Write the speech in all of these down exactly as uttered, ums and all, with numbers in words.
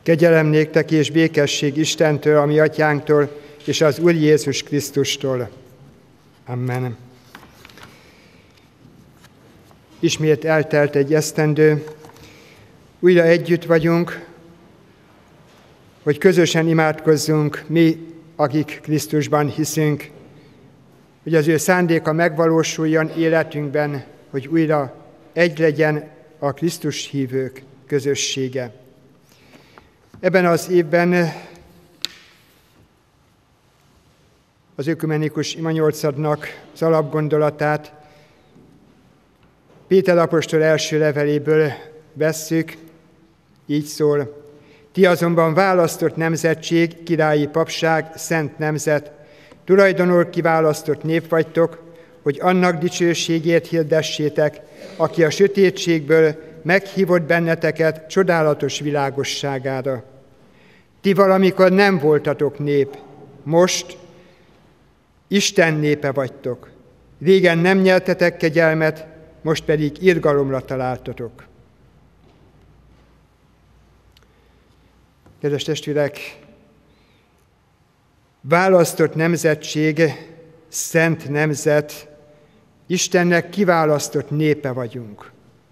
Kegyelem néktek és békesség Istentől, a mi atyánktól, és az Úr Jézus Krisztustól. Amen. Ismét eltelt egy esztendő, újra együtt vagyunk, hogy közösen imádkozzunk mi, akik Krisztusban hiszünk, hogy az ő szándéka megvalósuljon életünkben, hogy újra egy legyen a Krisztus hívők közössége. Ebben az évben az ökumenikus imanyolcadnak az alapgondolatát Péter apostol első leveléből vesszük, így szól: Ti azonban választott nemzetség, királyi papság, szent nemzet, tulajdonul kiválasztott nép vagytok, hogy annak dicsőségét hirdessétek, aki a sötétségből meghívott benneteket csodálatos világosságára. Ti valamikor nem voltatok nép, most Isten népe vagytok. Régen nem nyertetek kegyelmet, most pedig irgalomra találtatok. Kedves testvérek, választott nemzetség, szent nemzet, Istennek kiválasztott népe vagyunk.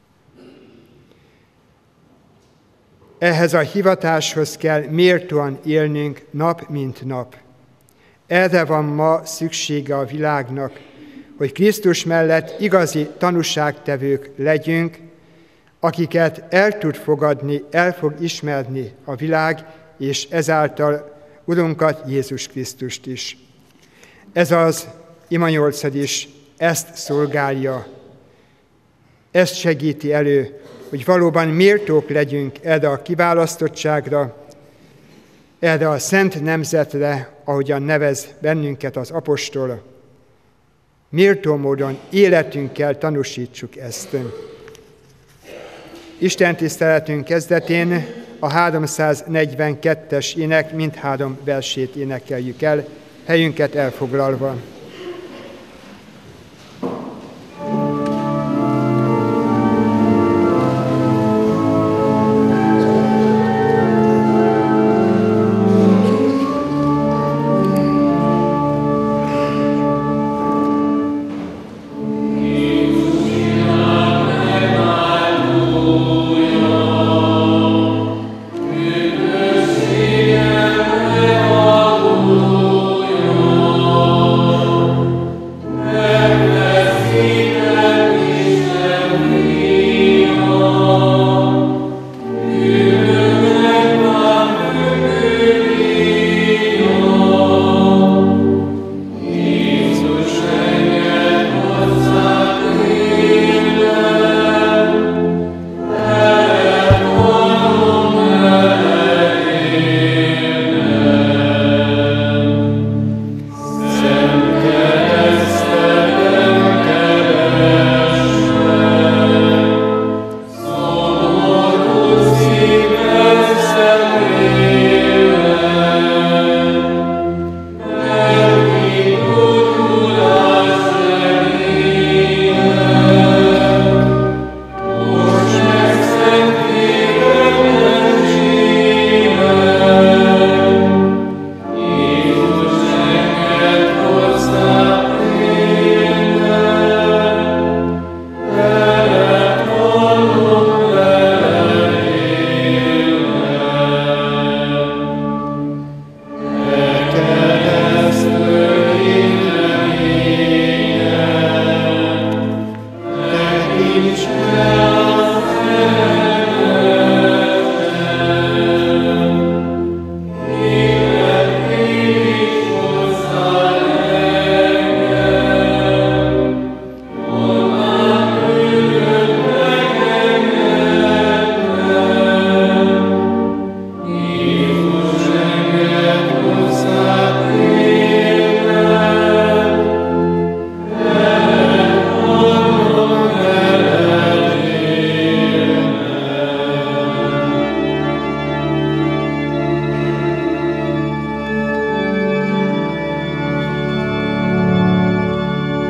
Ehhez a hivatáshoz kell méltóan élnünk nap mint nap. Erre van ma szüksége a világnak, hogy Krisztus mellett igazi tanúságtevők legyünk, akiket el tud fogadni, el fog ismerni a világ, és ezáltal Urunkat, Jézus Krisztust is. Ez az imanyolcad is ezt szolgálja, ezt segíti elő, hogy valóban méltók legyünk erre a kiválasztottságra, erre a szent nemzetre, ahogyan nevez bennünket az apostol. Méltó módon életünkkel tanúsítsuk ezt. Isten tiszteletünk kezdetén a háromszáznegyvenkettes ének mindhárom versét énekeljük el, helyünket elfoglalva.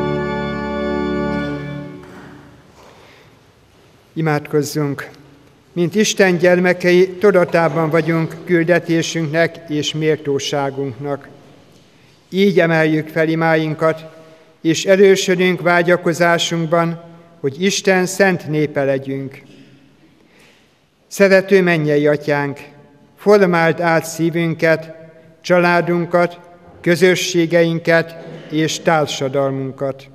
Imádkozzunk! Mint Isten gyermekei, tudatában vagyunk küldetésünknek és méltóságunknak. Így emeljük fel imáinkat, és erősödünk vágyakozásunkban, hogy Isten szent népe legyünk. Szerető mennyei Atyánk, formáld át szívünket, családunkat, közösségeinket és társadalmunkat.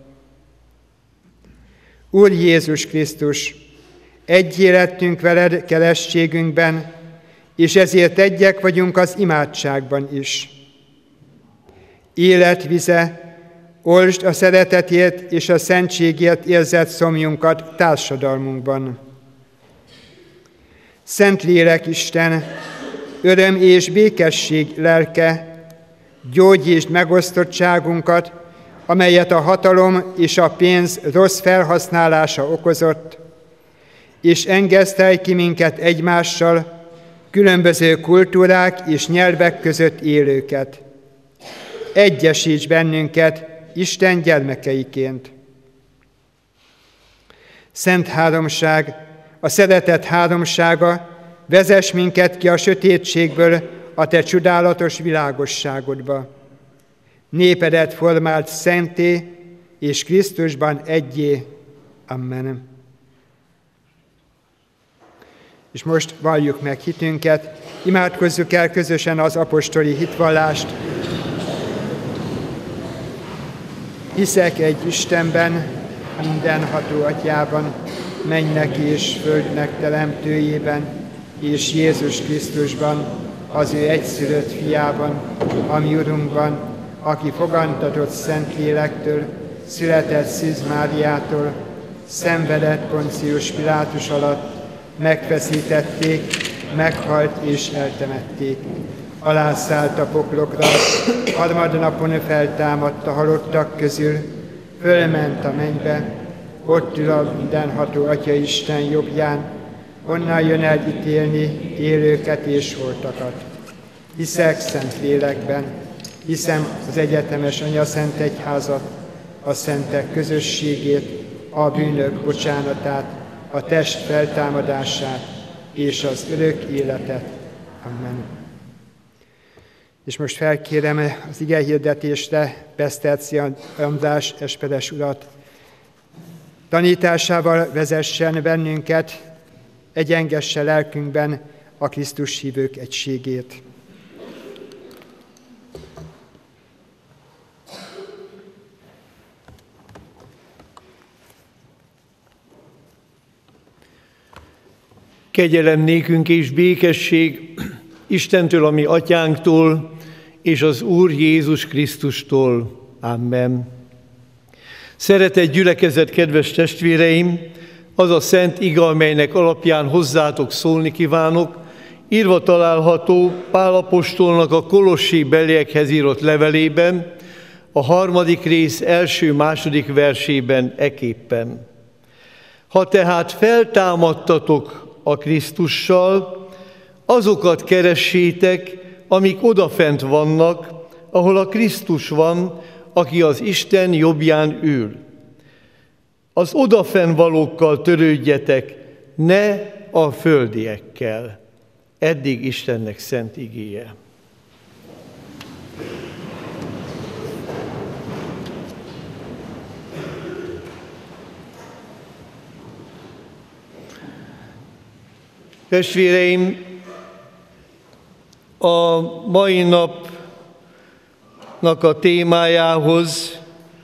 Úr Jézus Krisztus, egyé lettünk veled kerességünkben, és ezért egyek vagyunk az imádságban is. Életvize, oltsd a szeretetért és a szentségért érzett szomjunkat társadalmunkban. Szentlélek Isten, öröm és békesség lelke, gyógyítsd megosztottságunkat, amelyet a hatalom és a pénz rossz felhasználása okozott, és engesztelj ki minket egymással, különböző kultúrák és nyelvek között élőket. Egyesíts bennünket Isten gyermekeiként. Szent Háromság, a szeretet háromsága, vezess minket ki a sötétségből a te csodálatos világosságodba. Népedet formált szenté, és Krisztusban egyé. Amen. És most valljuk meg hitünket, imádkozzuk el közösen az apostoli hitvallást. Hiszek egy Istenben, mindenható Atyában, mennek és földnek teremtőjében, és Jézus Krisztusban, az ő egyszülött fiában, a mi Urunkban, aki fogantatott Szentlélektől, született Szűz Máriától, szenvedett Poncius Pilátus alatt, megfeszítették, meghalt és eltemették. Alászállt a poklokra, harmadnapon feltámadt a halottak közül, fölment a mennybe, ott ül a mindenható Atya Isten jobbján, onnan jön el ítélni élőket és holtakat. Hiszek szent lélekben, hiszem az egyetemes Anyaszent Egyházat, a szentek közösségét, a bűnök bocsánatát, a test feltámadását és az örök életet. Amen. És most felkérem az igehirdetésre Beszterczy András esperes urat. Tanításával vezessen bennünket, egyengesse lelkünkben a Krisztus hívők egységét. Kegyelem nékünk és békesség Istentől, a mi atyánktól, és az Úr Jézus Krisztustól. Amen. Szeretett gyülekezet, kedves testvéreim, az a szent ige, amelynek alapján hozzátok szólni kívánok, írva található Pál apostolnak a kolossi beliekhez írott levelében, a harmadik rész első-második versében eképpen. Ha tehát feltámadtatok a Krisztussal, azokat keressétek, amik odafent vannak, ahol a Krisztus van, aki az Isten jobbján ül. Az odafenn valókkal törődjetek, ne a földiekkel. Eddig Istennek szent igéje. Testvéreim, a mai napnak a témájához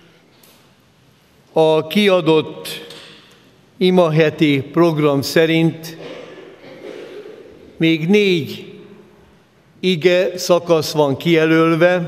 a kiadott imaheti program szerint még négy ige szakasz van kijelölve,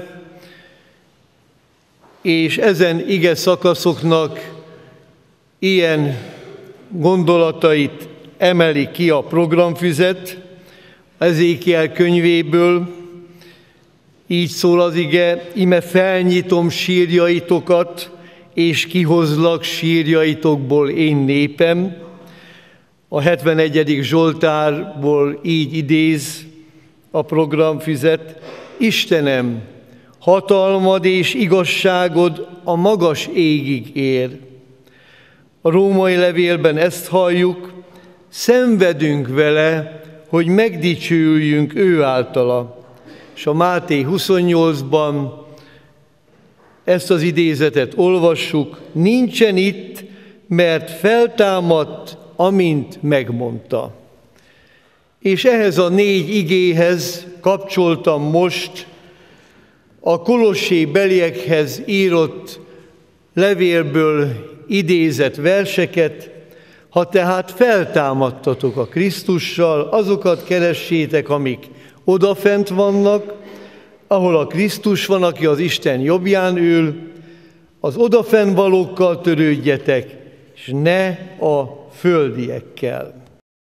és ezen ige szakaszoknak ilyen gondolatait emeli ki a programfüzet, Ezékiel könyvéből. Így szól az ige: ime felnyitom sírjaitokat, és kihozlak sírjaitokból, én népem. A hetvenegyedik Zsoltárból így idéz a programfüzet: Istenem, hatalmad és igazságod a magas égig ér. A római levélben ezt halljuk: szenvedünk vele, hogy megdicsüljünk ő általa. És a Máté huszonnyolcban ezt az idézetet olvassuk, nincsen itt, mert feltámadt, amint megmondta. És ehhez a négy igéhez kapcsoltam most a Kolossé beliekhez írott levélből idézett verseket. Ha tehát feltámadtatok a Krisztussal, azokat keressétek, amik odafent vannak, ahol a Krisztus van, aki az Isten jobbján ül, az odafenn valókkal törődjetek, és ne a földiekkel.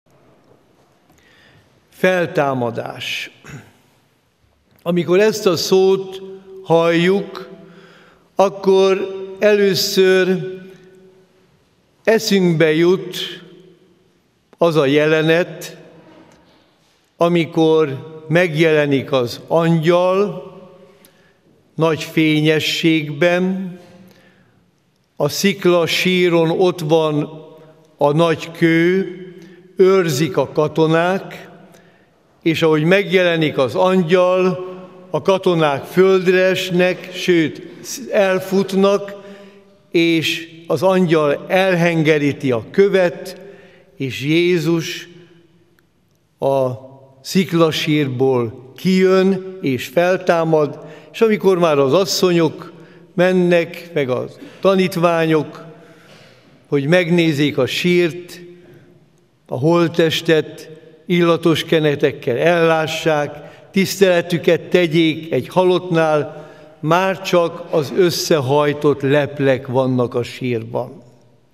Feltámadás. Amikor ezt a szót halljuk, akkor először eszünkbe jut az a jelenet, amikor megjelenik az angyal nagy fényességben, a sziklasíron ott van a nagy kő, őrzik a katonák, és ahogy megjelenik az angyal, a katonák földre esnek, sőt, elfutnak, és az angyal elhengeríti a követ, és Jézus a sziklasírból kijön és feltámad, és amikor már az asszonyok mennek, meg a tanítványok, hogy megnézzék a sírt, a holttestet, illatos kenetekkel ellássák, tiszteletüket tegyék egy halottnál, már csak az összehajtott leplek vannak a sírban.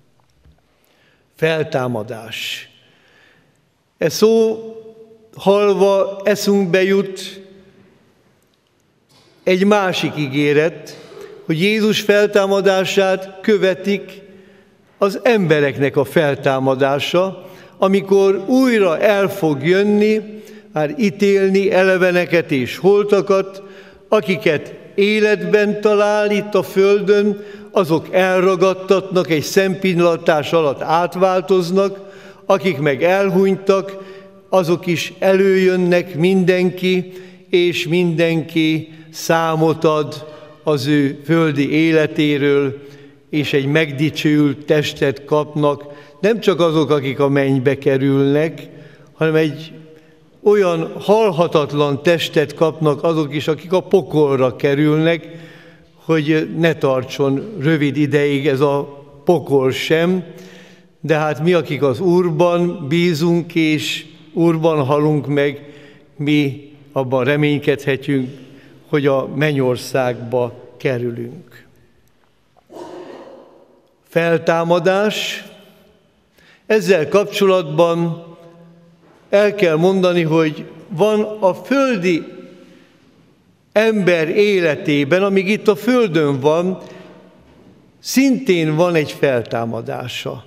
Feltámadás. E szó hallva eszünkbe jut egy másik ígéret, hogy Jézus feltámadását követik az embereknek a feltámadása, amikor újra el fog jönni, már ítélni eleveneket és holtakat, akiket életben talál itt a földön, azok elragadtatnak, egy szempillantás alatt átváltoznak, akik meg elhunytak, azok is előjönnek, mindenki, és mindenki számot ad az ő földi életéről, és egy megdicsőült testet kapnak, nem csak azok, akik a mennybe kerülnek, hanem egy olyan halhatatlan testet kapnak azok is, akik a pokolra kerülnek, hogy ne tartson rövid ideig ez a pokol sem, de hát mi, akik az Úrban bízunk és Úrban halunk meg, mi abban reménykedhetünk, hogy a mennyországba kerülünk. Feltámadás. Ezzel kapcsolatban el kell mondani, hogy van a földi ember életében, amíg itt a földön van, szintén van egy feltámadása.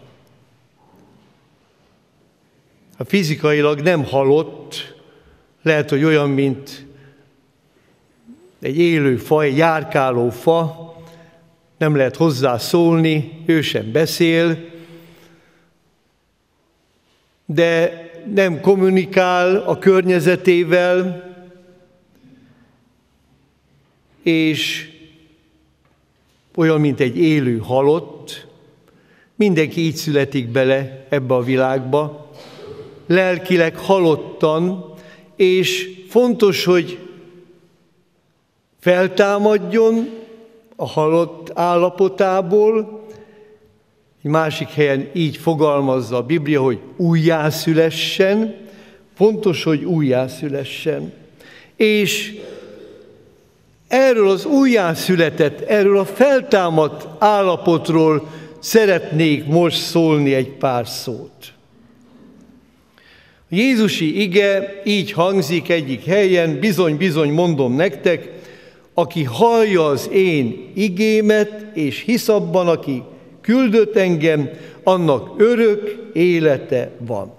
A fizikailag nem halott, lehet, hogy olyan, mint egy élő fa, egy járkáló fa, nem lehet hozzá szólni, ő sem beszél, de nem kommunikál a környezetével, és olyan, mint egy élő halott. Mindenki így születik bele ebbe a világba, lelkileg halottan, és fontos, hogy feltámadjon a halott állapotából. Egy másik helyen így fogalmazza a Biblia, hogy újjászülessen. Fontos, hogy újjászülessen. És erről az újjászületett, erről a feltámadt állapotról szeretnék most szólni egy pár szót. A jézusi ige így hangzik egyik helyen, bizony-bizony mondom nektek, aki hallja az én igémet, és hisz abban, aki küldött engem, annak örök élete van.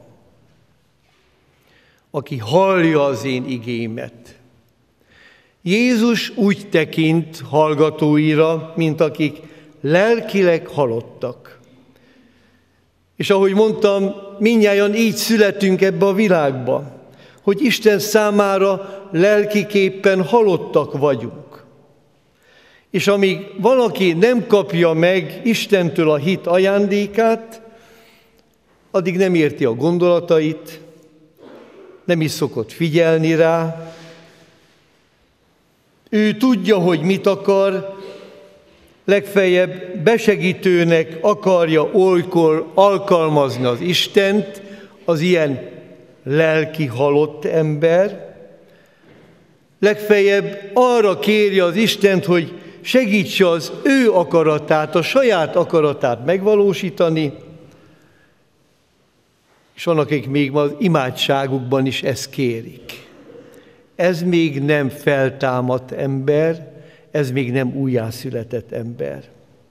Aki hallja az én igémet. Jézus úgy tekint hallgatóira, mint akik lelkileg halottak. És ahogy mondtam, mindnyájan így születünk ebbe a világba, hogy Isten számára lelkiképpen halottak vagyunk. És amíg valaki nem kapja meg Istentől a hit ajándékát, addig nem érti a gondolatait, nem is szokott figyelni rá. Ő tudja, hogy mit akar, legfeljebb besegítőnek akarja olykor alkalmazni az Istent, az ilyen lelki halott ember. Legfeljebb arra kéri az Istent, hogy segítse az ő akaratát, a saját akaratát megvalósítani, és vannak, akik még az imádságukban is ezt kérik. Ez még nem feltámadt ember, ez még nem újjászületett ember.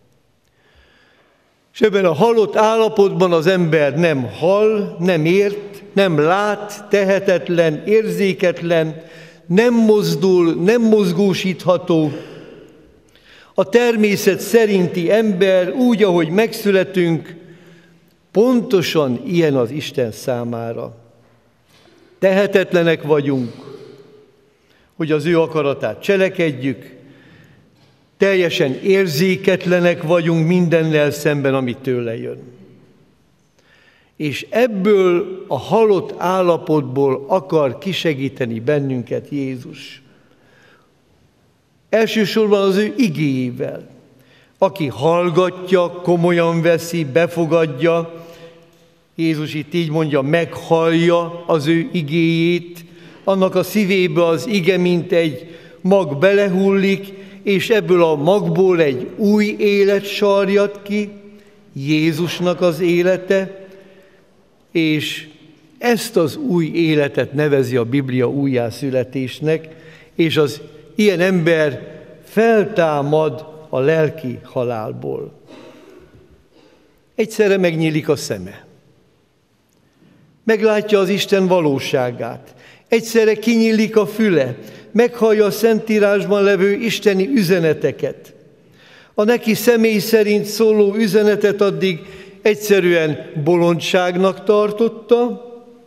És ebben a halott állapotban az ember nem hall, nem ért, nem lát, tehetetlen, érzéketlen, nem mozdul, nem mozgósítható. A természet szerinti ember úgy, ahogy megszületünk, pontosan ilyen az Isten számára. Tehetetlenek vagyunk, hogy az ő akaratát cselekedjük, teljesen érzéketlenek vagyunk mindennel szemben, ami tőle jön. És ebből a halott állapotból akar kisegíteni bennünket Jézus. Elsősorban az ő igéjével. Aki hallgatja, komolyan veszi, befogadja, Jézus itt így mondja, meghallja az ő igéjét, annak a szívébe az ige, mint egy mag belehullik, és ebből a magból egy új élet sarjad ki, Jézusnak az élete, és ezt az új életet nevezi a Biblia újjászületésnek, és az ilyen ember feltámad a lelki halálból. Egyszerre megnyílik a szeme. Meglátja az Isten valóságát. Egyszerre kinyílik a füle. Meghallja a Szentírásban levő isteni üzeneteket. A neki személy szerint szóló üzenetet addig egyszerűen bolondságnak tartotta.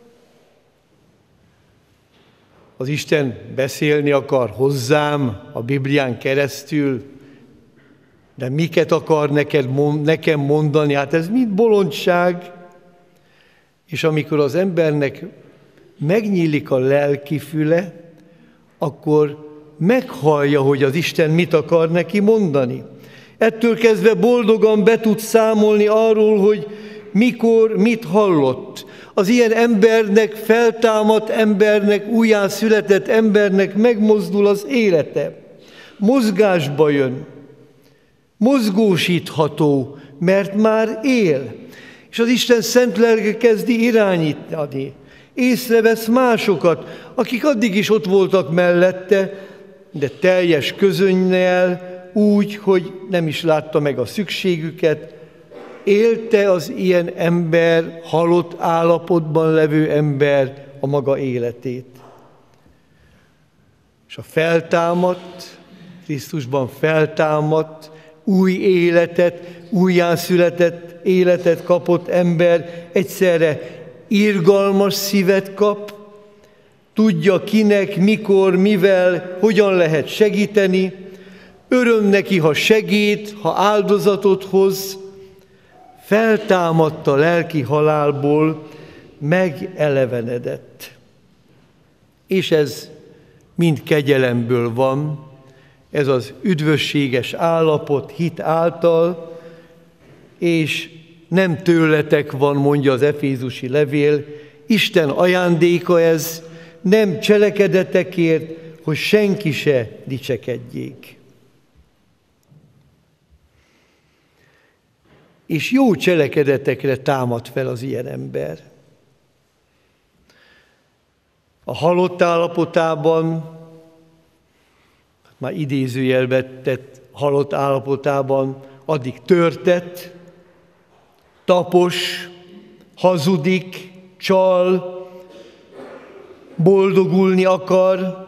Az Isten beszélni akar hozzám a Biblián keresztül, de miket akar neked, nekem mondani? Hát ez mind bolondság. És amikor az embernek megnyílik a lelki füle, akkor meghallja, hogy az Isten mit akar neki mondani. Ettől kezdve boldogan be tud számolni arról, hogy mikor, mit hallott. Az ilyen embernek, feltámadt embernek, újjászületett embernek megmozdul az élete. Mozgásba jön. Mozgósítható, mert már él. És az Isten szent lelke kezdi irányítani. Észrevesz másokat, akik addig is ott voltak mellette, de teljes közönnyel, úgy, hogy nem is látta meg a szükségüket. Élte az ilyen ember, halott állapotban levő ember a maga életét. És a feltámadt, Krisztusban feltámadt, új életet, újjászületett életet kapott ember egyszerre irgalmas szívet kap, tudja kinek, mikor, mivel, hogyan lehet segíteni, öröm neki, ha segít, ha áldozatot hoz, feltámadt a lelki halálból, megelevenedett. És ez mind kegyelemből van, ez az üdvösséges állapot hit által, és nem tőletek van, mondja az efézusi levél, Isten ajándéka ez, nem cselekedetekért, hogy senki se dicsekedjék. És jó cselekedetekre támad fel az ilyen ember. A halott állapotában, már idézőjelbe tett halott állapotában, addig törtet, tapos, hazudik, csal, boldogulni akar,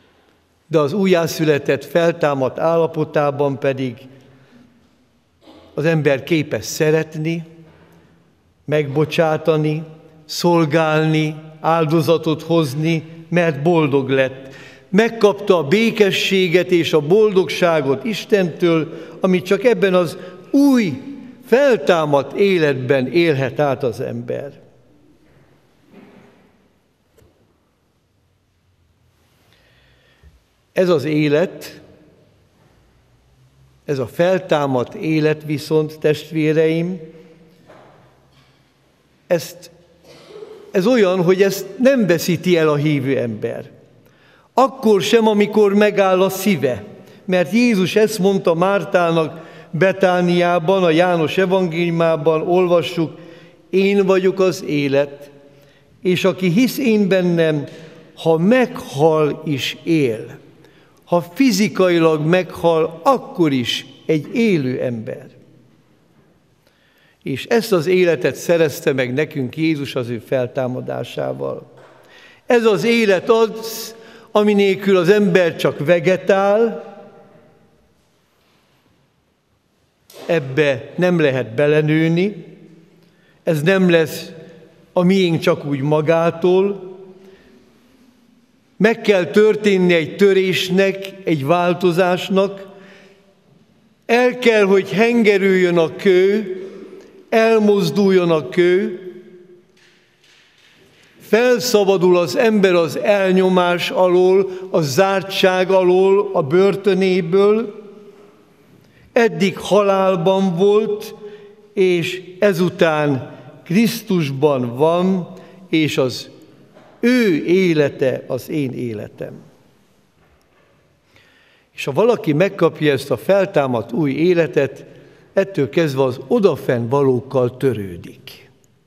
de az újjászületett, feltámadt állapotában pedig az ember képes szeretni, megbocsátani, szolgálni, áldozatot hozni, mert boldog lett. Megkapta a békességet és a boldogságot Istentől, amit csak ebben az új, feltámadt életben élhet át az ember. Ez az élet, ez a feltámadt élet viszont, testvéreim, ezt, ez olyan, hogy ezt nem veszíti el a hívő ember. Akkor sem, amikor megáll a szíve. Mert Jézus ezt mondta Mártának Betániában, a János evangéliumában olvassuk, én vagyok az élet, és aki hisz én bennem, ha meghal is él. Ha fizikailag meghal, akkor is egy élő ember. És ezt az életet szerezte meg nekünk Jézus az ő feltámadásával. Ez az élet az, ami nélkül az ember csak vegetál, ebbe nem lehet belenőni, ez nem lesz a miénk csak úgy magától. Meg kell történni egy törésnek, egy változásnak, el kell, hogy hengerüljön a kő, elmozduljon a kő, felszabadul az ember az elnyomás alól, a zártság alól, a börtönéből. Eddig halálban volt, és ezután Krisztusban van, és az ő élete az én életem. És ha valaki megkapja ezt a feltámadt új életet, ettől kezdve az odafenn valókkal törődik.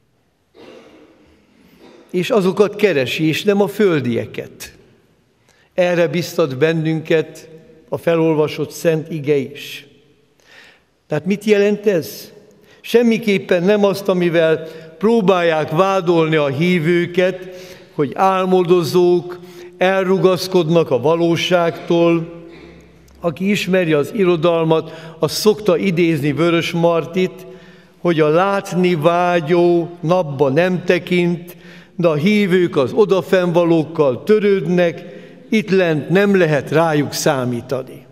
És azokat keresi, és nem a földieket. Erre biztat bennünket a felolvasott szent ige is. Tehát mit jelent ez? Semmiképpen nem azt, amivel próbálják vádolni a hívőket, hogy álmodozók, elrugaszkodnak a valóságtól. Aki ismeri az irodalmat, az szokta idézni Vörös Martit, hogy a látni vágyó napba nem tekint, de a hívők az odafennvalókkal törődnek, itt lent nem lehet rájuk számítani.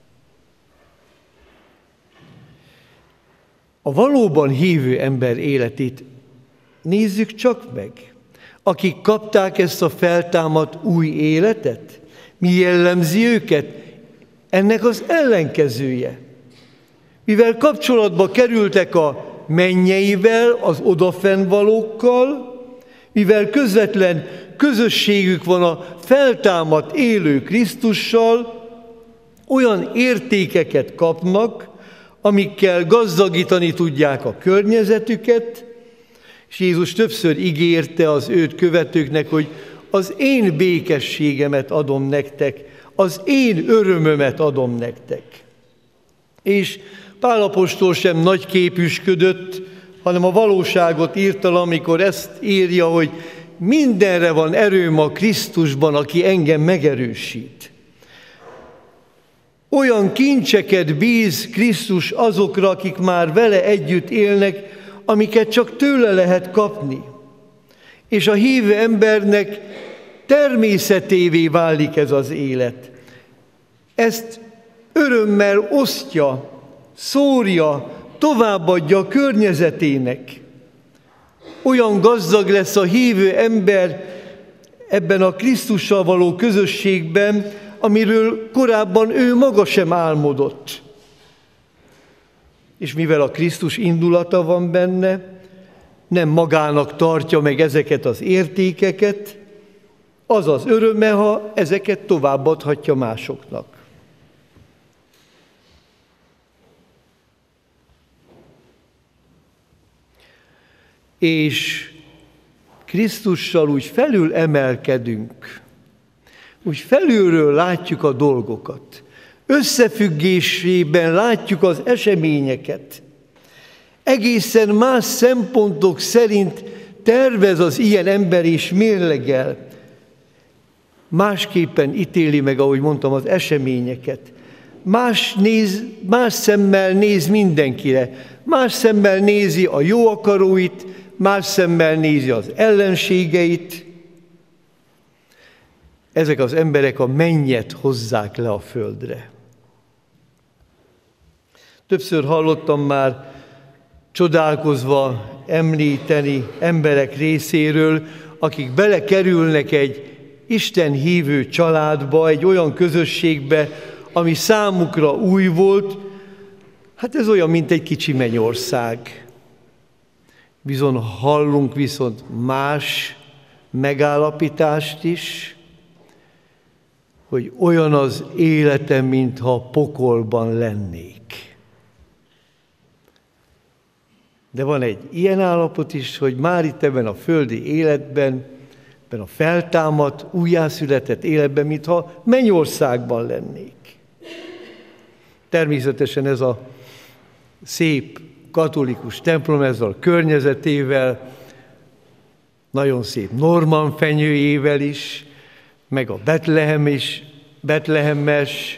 A valóban hívő ember életét nézzük csak meg. Akik kapták ezt a feltámadt új életet, mi jellemzi őket? Ennek az ellenkezője. Mivel kapcsolatba kerültek a mennyeivel, az odafennvalókkal, mivel közvetlen közösségük van a feltámadt élő Krisztussal, olyan értékeket kapnak, amikkel gazdagítani tudják a környezetüket, és Jézus többször ígérte az őt követőknek, hogy az én békességemet adom nektek, az én örömömet adom nektek. És Pál apostol sem nagyképűsködött, hanem a valóságot írta, amikor ezt írja, hogy mindenre van erőm a Krisztusban, aki engem megerősít. Olyan kincseket bíz Krisztus azokra, akik már vele együtt élnek, amiket csak tőle lehet kapni. És a hívő embernek természetévé válik ez az élet. Ezt örömmel osztja, szórja, továbbadja a környezetének. Olyan gazdag lesz a hívő ember ebben a Krisztussal való közösségben, amiről korábban ő maga sem álmodott. És mivel a Krisztus indulata van benne, nem magának tartja meg ezeket az értékeket, az az öröme, ha ezeket továbbadhatja másoknak. És Krisztussal úgy felül emelkedünk, úgy felülről látjuk a dolgokat, összefüggésében látjuk az eseményeket. Egészen más szempontok szerint tervez az ilyen ember és mérlegel. Másképpen ítéli meg, ahogy mondtam, az eseményeket. más, néz, más szemmel néz mindenkire. Más szemmel nézi a jó akaróit, más szemmel nézi az ellenségeit. Ezek az emberek a mennyet hozzák le a földre. Többször hallottam már csodálkozva említeni emberek részéről, akik belekerülnek egy Isten hívő családba, egy olyan közösségbe, ami számukra új volt. Hát ez olyan, mint egy kicsi mennyország. Bizony hallunk viszont más megállapítást is, hogy olyan az életem, mintha pokolban lennék. De van egy ilyen állapot is, hogy már itt ebben a földi életben, ebben a feltámadt, újjászületett életben, mintha mennyországban lennék. Természetesen ez a szép katolikus templom ezzel a környezetével, nagyon szép norman fenyőjével is, meg a Betlehem is, betlehemmes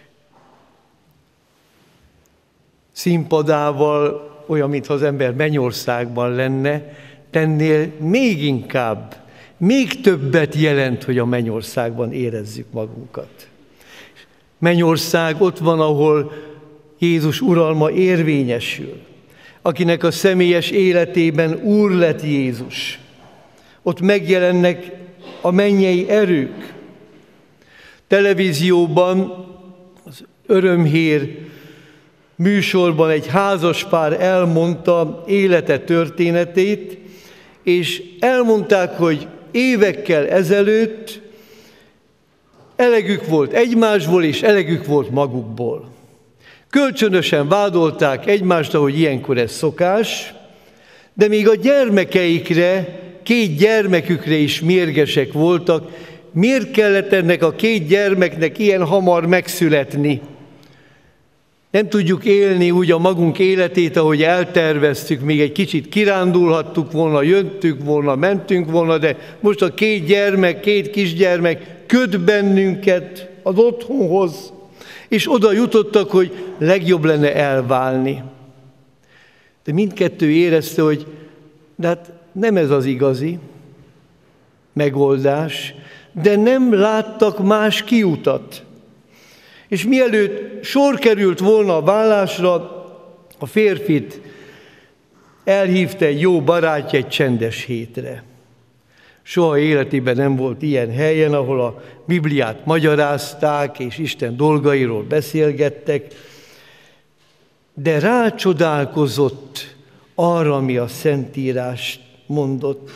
színpadával, olyan, mintha az ember mennyországban lenne, tennél még inkább, még többet jelent, hogy a mennyországban érezzük magunkat. Mennyország ott van, ahol Jézus uralma érvényesül, akinek a személyes életében úr lett Jézus. Ott megjelennek a mennyei erők. Televízióban, az Örömhír műsorban egy házaspár elmondta élete történetét, és elmondták, hogy évekkel ezelőtt elegük volt egymásból, és elegük volt magukból. Kölcsönösen vádolták egymást, ahogy ilyenkor ez szokás, de még a gyermekeikre, két gyermekükre is mérgesek voltak. Miért kellett ennek a két gyermeknek ilyen hamar megszületni? Nem tudjuk élni úgy a magunk életét, ahogy elterveztük, még egy kicsit kirándulhattuk volna, jöttünk volna, mentünk volna, de most a két gyermek, két kisgyermek köt bennünket az otthonhoz, és oda jutottak, hogy legjobb lenne elválni. De mindkettő érezte, hogy de hát nem ez az igazi megoldás, de nem láttak más kiutat. És mielőtt sor került volna a válásra, a férfit elhívta egy jó barátja egy csendes hétre. Soha életében nem volt ilyen helyen, ahol a Bibliát magyarázták, és Isten dolgairól beszélgettek, de rácsodálkozott arra, ami a Szentírás mondott.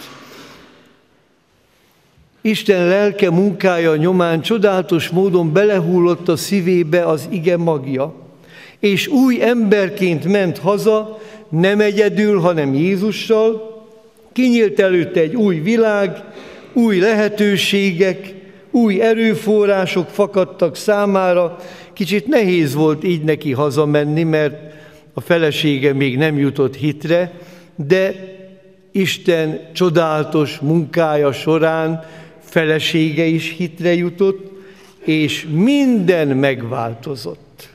Isten lelke munkája nyomán csodálatos módon belehullott a szívébe az ige magja, és új emberként ment haza, nem egyedül, hanem Jézussal. Kinyílt előtte egy új világ, új lehetőségek, új erőforrások fakadtak számára. Kicsit nehéz volt így neki hazamenni, mert a felesége még nem jutott hitre, de Isten csodálatos munkája során felesége is hitre jutott, és minden megváltozott.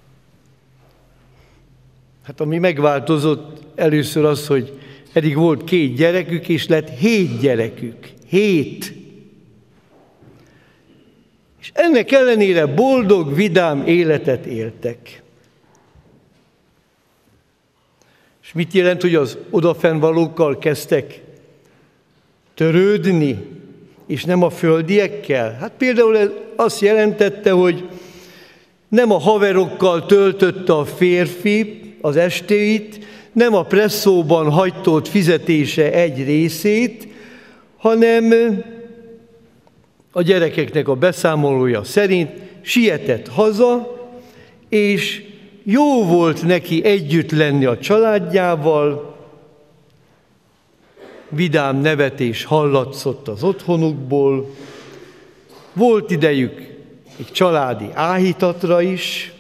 Hát ami megváltozott először az, hogy eddig volt két gyerekük, és lett hét gyerekük. Hét. És ennek ellenére boldog, vidám életet éltek. És mit jelent, hogy az odafennvalókkal kezdtek törődni, és nem a földiekkel? Hát például ez azt jelentette, hogy nem a haverokkal töltötte a férfi az estéit, nem a presszóban hagytott fizetése egy részét, hanem a gyerekeknek a beszámolója szerint sietett haza, és jó volt neki együtt lenni a családjával, vidám nevetés hallatszott az otthonukból, volt idejük egy családi áhítatra is,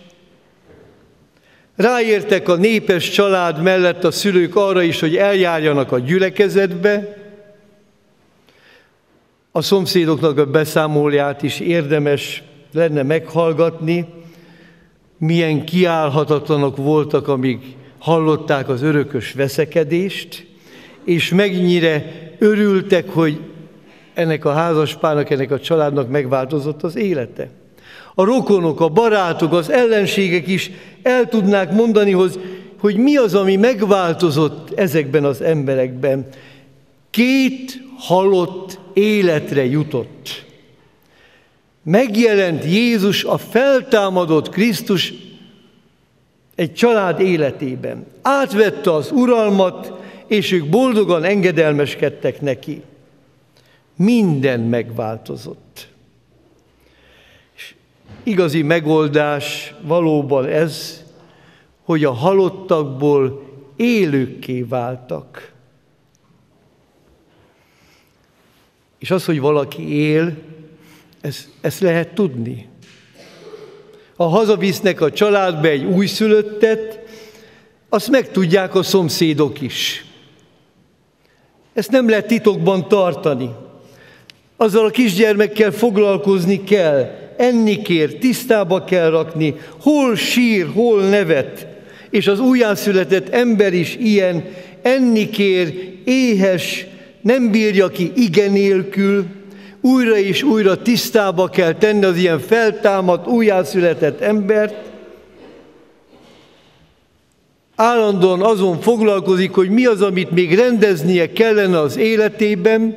ráértek a népes család mellett a szülők arra is, hogy eljárjanak a gyülekezetbe. A szomszédoknak a beszámolóját is érdemes lenne meghallgatni, milyen kiállhatatlanok voltak, amíg hallották az örökös veszekedést, és mennyire örültek, hogy ennek a házaspárnak, ennek a családnak megváltozott az élete. A rokonok, a barátok, az ellenségek is el tudnák mondani, hogy mi az, ami megváltozott ezekben az emberekben. Két halott életre jutott. Megjelent Jézus, a feltámadott Krisztus egy család életében. Átvette az uralmat, és ők boldogan engedelmeskedtek neki. Minden megváltozott. És igazi megoldás valóban ez, hogy a halottakból élőkké váltak. És az, hogy valaki él, ezt, ezt lehet tudni. Ha hazavisznek a családba egy újszülöttet, azt megtudják a szomszédok is. Ezt nem lehet titokban tartani. Azzal a kisgyermekkel foglalkozni kell, enni kér, tisztába kell rakni, hol sír, hol nevet. És az újjászületett ember is ilyen, enni kér, éhes, nem bírja ki ige nélkül, újra és újra tisztába kell tenni az ilyen feltámadt, újjászületett embert. Állandóan azon foglalkozik, hogy mi az, amit még rendeznie kellene az életében,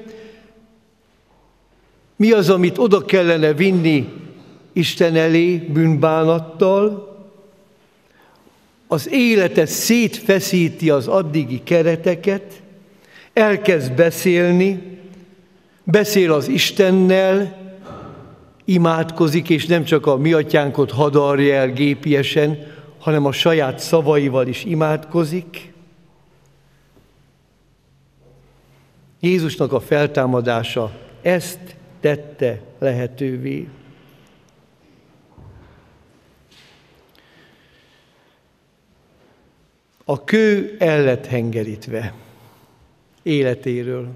mi az, amit oda kellene vinni Isten elé bűnbánattal. Az életet szétfeszíti az addigi kereteket, elkezd beszélni, beszél az Istennel, imádkozik, és nem csak a mi atyánkot hadarja el gépiesen, hanem a saját szavaival is imádkozik. Jézusnak a feltámadása ezt tette lehetővé. A kő el lett hengerítve életéről.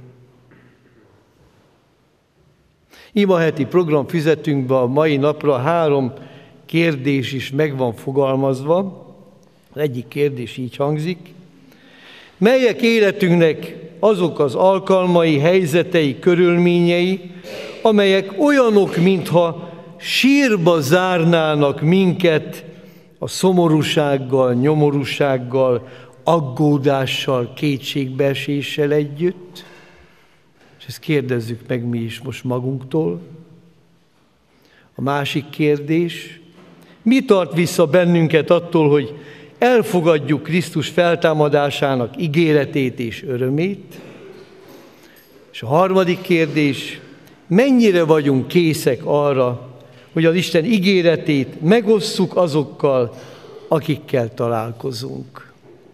Imaheti programfüzetünkben a mai napra három kérdés is meg van fogalmazva. Az egyik kérdés így hangzik: melyek életünknek azok az alkalmai, helyzetei, körülményei, amelyek olyanok, mintha sírba zárnának minket a szomorúsággal, nyomorúsággal, aggódással, kétségbeeséssel együtt? És ezt kérdezzük meg mi is most magunktól. A másik kérdés: mi tart vissza bennünket attól, hogy elfogadjuk Krisztus feltámadásának ígéretét és örömét? És a harmadik kérdés: mennyire vagyunk készek arra, hogy az Isten ígéretét megosszuk azokkal, akikkel találkozunk?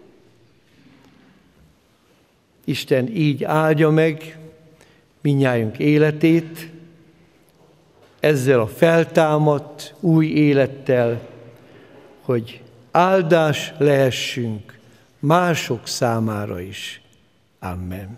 Isten így áldja meg mindnyájunk életét, ezzel a feltámadt új élettel, hogy áldás lehessünk mások számára is. Amen.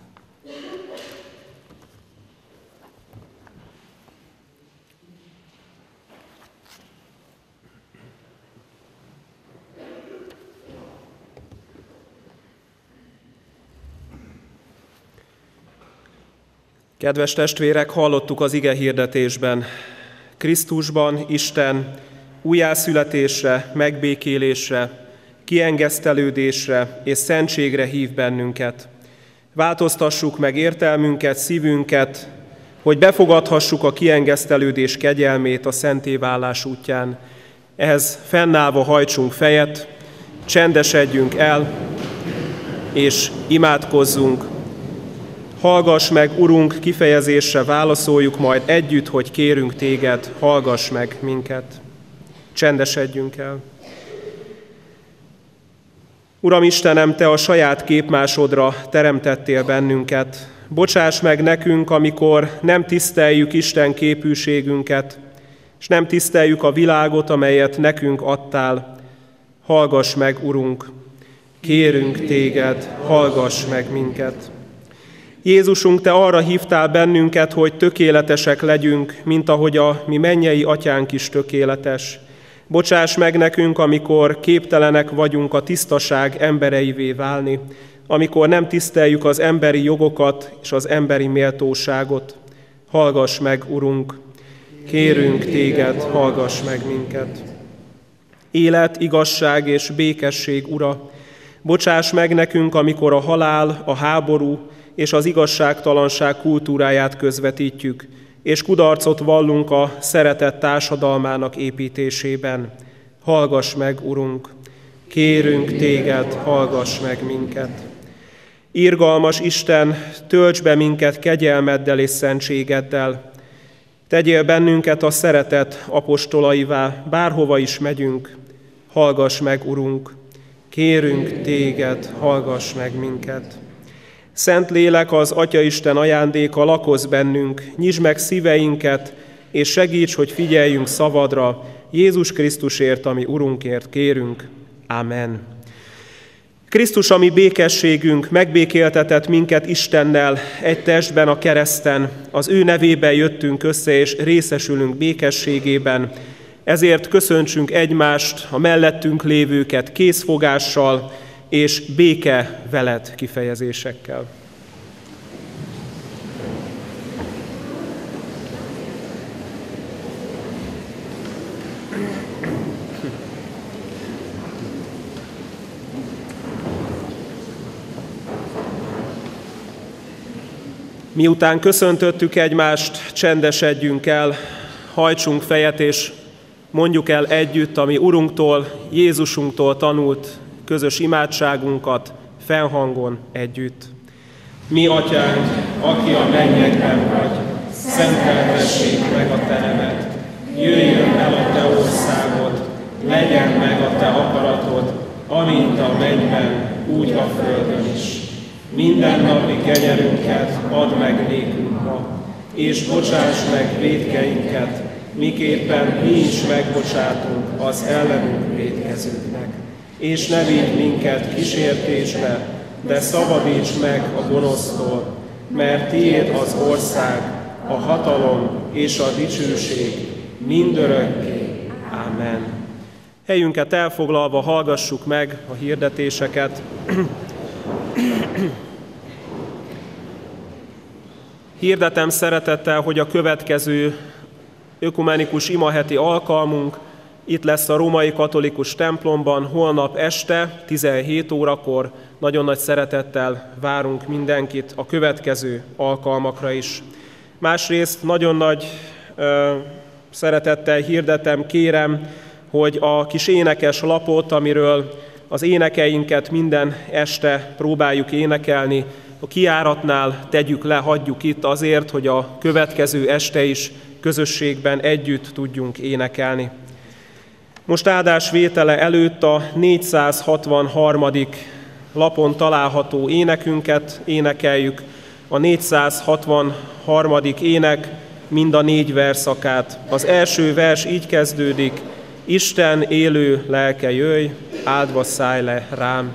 Kedves testvérek, hallottuk az ige hirdetésben: Krisztusban Isten újjászületésre, megbékélésre, kiengesztelődésre és szentségre hív bennünket. Változtassuk meg értelmünket, szívünket, hogy befogadhassuk a kiengesztelődés kegyelmét a szentéválás útján. Ehhez fennállva hajtsunk fejet, csendesedjünk el, és imádkozzunk. Hallgass meg, Urunk, kifejezésre válaszoljuk majd együtt, hogy kérünk téged, hallgass meg minket. Csendesedjünk el. Uram Istenem, te a saját képmásodra teremtettél bennünket. Bocsáss meg nekünk, amikor nem tiszteljük Isten képűségünket, és nem tiszteljük a világot, amelyet nekünk adtál. Hallgass meg, Urunk, kérünk téged, hallgass meg minket. Jézusunk, te arra hívtál bennünket, hogy tökéletesek legyünk, mint ahogy a mi mennyei atyánk is tökéletes. Bocsáss meg nekünk, amikor képtelenek vagyunk a tisztaság embereivé válni, amikor nem tiszteljük az emberi jogokat és az emberi méltóságot. Hallgass meg, Urunk! Kérünk téged, hallgass meg minket! Élet, igazság és békesség, Ura! Bocsáss meg nekünk, amikor a halál, a háború és az igazságtalanság kultúráját közvetítjük, és kudarcot vallunk a szeretet társadalmának építésében. Hallgass meg, Urunk! Kérünk téged, hallgass meg minket! Irgalmas Isten, tölts be minket kegyelmeddel és szentségeddel. Tegyél bennünket a szeretet apostolaivá, bárhova is megyünk. Hallgass meg, Urunk! Kérünk téged, hallgass meg minket! Szent Lélek, az Atyaisten ajándéka, lakozz bennünk, nyisd meg szíveinket, és segíts, hogy figyeljünk szavadra, Jézus Krisztusért, ami Urunkért kérünk. Amen. Krisztus, a mi békességünk, megbékéltetett minket Istennel egy testben a kereszten, az ő nevében jöttünk össze, és részesülünk békességében. Ezért köszöntsünk egymást, a mellettünk lévőket készfogással és béke veled kifejezésekkel. Miután köszöntöttük egymást, csendesedjünk el, hajtsunk fejet, és mondjuk el együtt, ami Urunktól, Jézusunktól tanult közös imádságunkat fennhangon együtt. Mi, Atyánk, aki a mennyekben vagy, szenteltessék meg a te neved. Jöjjön el a te országod, legyen meg a te akaratod, amint a mennyben, úgy a földön is. Mindennapi kenyerünket add meg nékünk ma, és bocsáss meg vétkeinket, miképpen mi is megbocsátunk az ellenünk vétkezőknek. És ne vigy minket kísértésbe, de szabadíts meg a gonosztól, mert tiéd az ország, a hatalom és a dicsőség mindörökké. Amen. Helyünket elfoglalva hallgassuk meg a hirdetéseket. Hirdetem szeretettel, hogy a következő ökumenikus imaheti alkalmunk itt lesz a Római Katolikus templomban holnap este tizenhét órakor. Nagyon nagy szeretettel várunk mindenkit a következő alkalmakra is. Másrészt nagyon nagy ö, szeretettel hirdetem, kérem, hogy a kis énekes lapot, amiről az énekeinket minden este próbáljuk énekelni, a kijáratnál tegyük le, hagyjuk itt azért, hogy a következő este is közösségben együtt tudjunk énekelni. Most áldásvétele előtt a négyszázhatvanharmadik lapon található énekünket énekeljük. A négyszázhatvanharmadik ének mind a négy verszakát. Az első vers így kezdődik: Isten élő lelke, jöjj, áldva szállj le rám.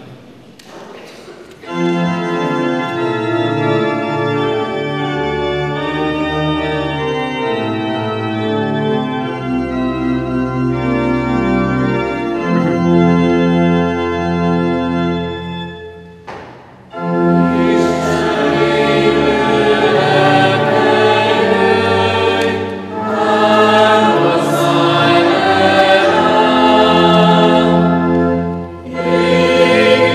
Yeah.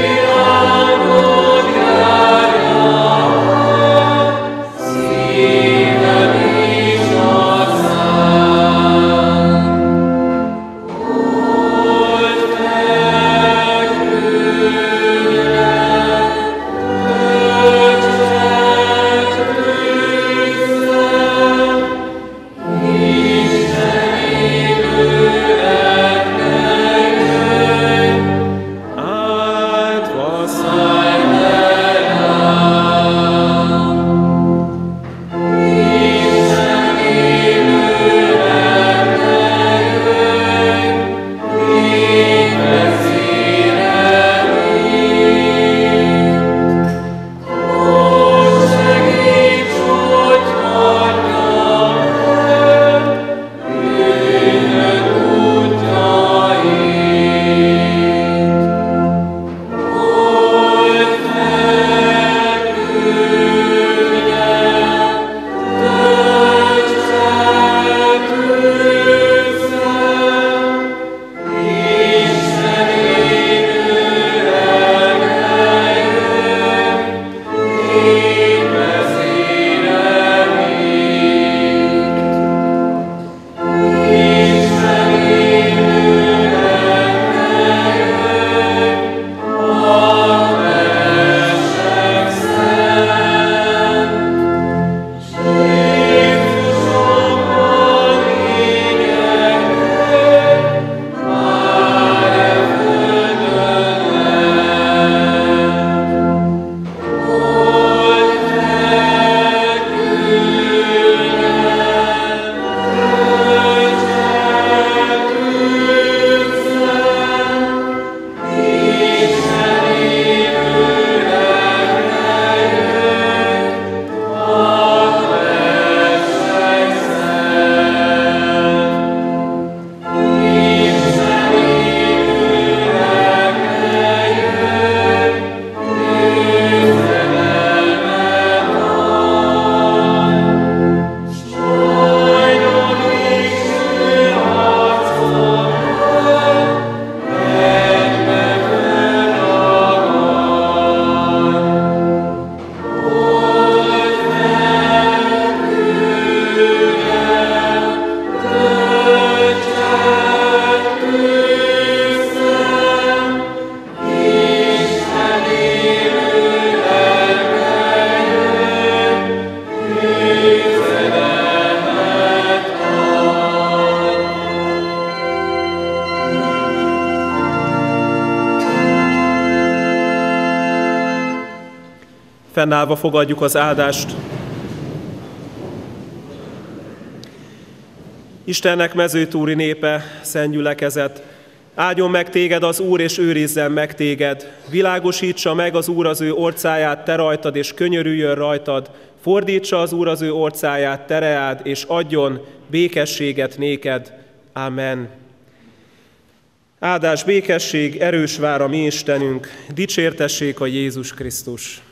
Fennállva fogadjuk az áldást. Istennek mezőtúri népe, szent gyülekezet, áldjon meg téged az Úr, és őrizzen meg téged. Világosítsa meg az Úr az ő orcáját te rajtad, és könyörüljön rajtad. Fordítsa az Úr az ő orcáját te reád, és adjon békességet néked. Amen. Áldás, békesség, erős vár a mi Istenünk, dicsértessék a Jézus Krisztus.